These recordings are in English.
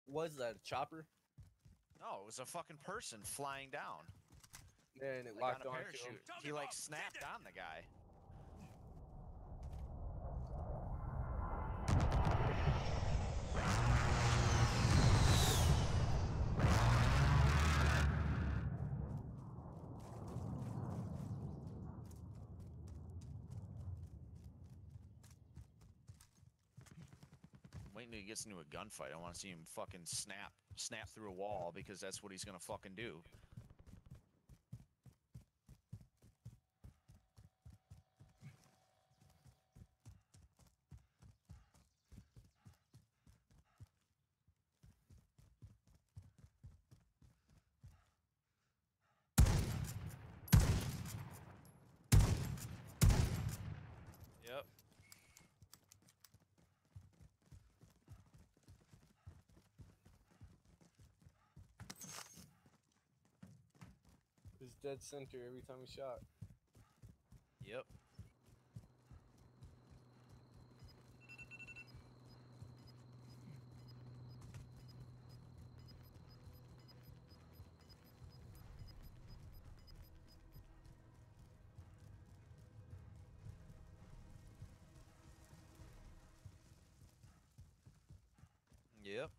Was that a chopper? No, it was a fucking person flying down. And it Like locked on a onto him. parachute. He like snapped on the guy. Waiting till he gets into a gunfight. I want to see him fucking snap through a wall because that's what he's gonna fucking do. Yep. It's dead center every time he shot. Yep. Yep.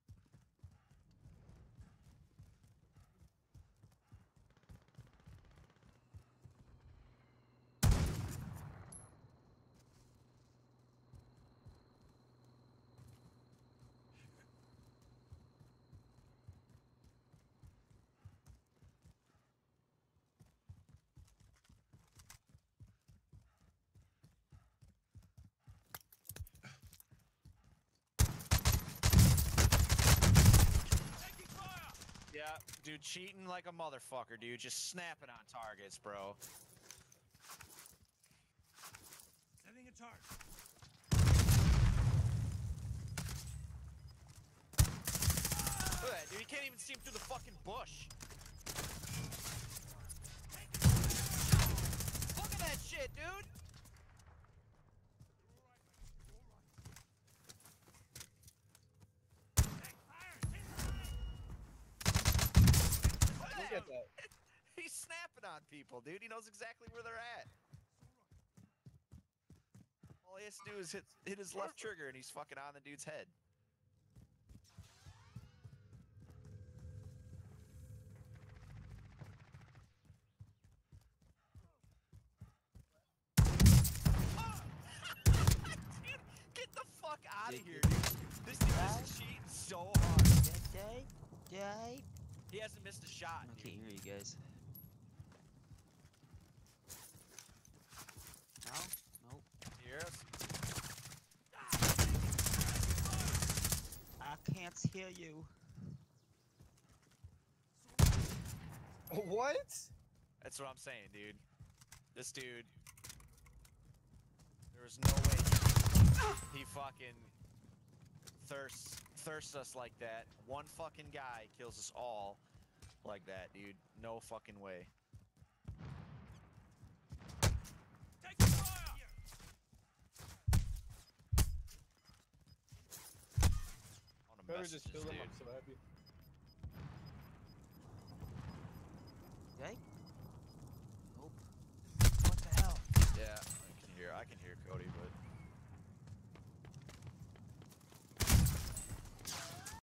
Yeah, dude, cheating like a motherfucker, dude. Just snapping on targets, bro. Setting a target. Look at that, dude. He can't even see him through the fucking bush. Look at that shit, dude. Look at that. He's snapping on people, dude. He knows exactly where they're at. All he has to do is hit his left trigger and he's fucking on the dude's head. Dude, get the fuck out of here, dude. This dude is cheating so hard. Die. He hasn't missed a shot, I dude. can't hear you guys. No? Nope. You hear us? I can't hear you. What? That's what I'm saying, dude. This dude, there was no way he fucking thirsts us like that. One fucking guy kills us all like that, dude. No fucking way. Take fire! On a Whoever messages, just killed him, dude. I'm so happy. Okay? Nope. What the hell? Yeah, I can hear Cody, but